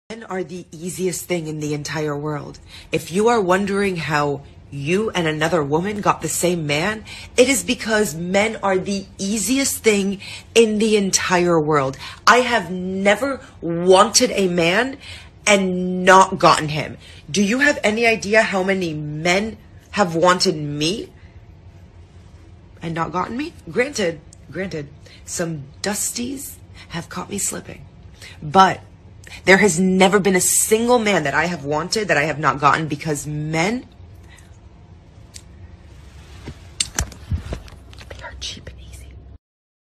Men are the easiest thing in the entire world. If you are wondering how you and another woman got the same man, it is because men are the easiest thing in the entire world. I have never wanted a man and not gotten him. Do you have any idea how many men have wanted me and not gotten me? Granted, some dusties have caught me slipping, but there has never been a single man that I have wanted that I have not gotten, because men